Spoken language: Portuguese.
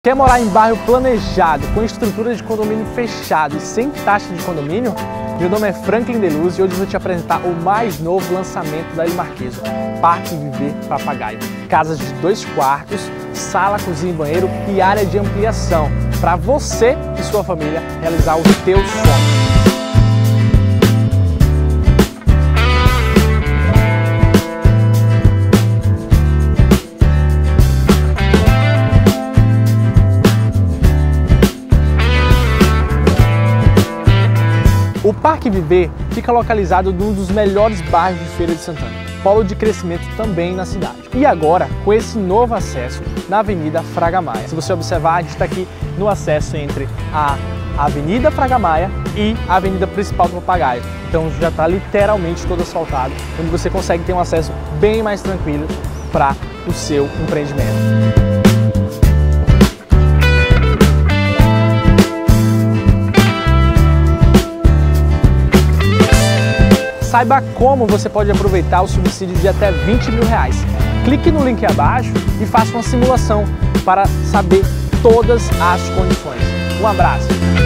Quer morar em bairro planejado, com estrutura de condomínio fechado e sem taxa de condomínio? Meu nome é Franklin Deluz e hoje eu vou te apresentar o mais novo lançamento da Ilha Marquesa, Parque Viver Papagaio. Casas de 2 quartos, sala, cozinha e banheiro e área de ampliação, para você e sua família realizar o teu sonho. O Parque Viver fica localizado num dos melhores bairros de Feira de Santana, polo de crescimento também na cidade. E agora, com esse novo acesso na Avenida Fraga Maia. Se você observar, a gente está aqui no acesso entre a Avenida Fraga Maia e a Avenida Principal do Papagaio. Então já está literalmente todo asfaltado, onde você consegue ter um acesso bem mais tranquilo para o seu empreendimento. Saiba como você pode aproveitar o subsídio de até R$20 mil. Clique no link abaixo e faça uma simulação para saber todas as condições. Um abraço!